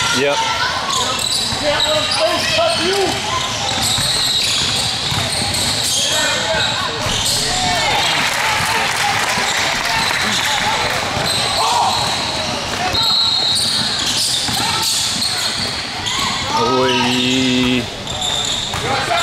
Yep. Can't let him face cut you. Oi.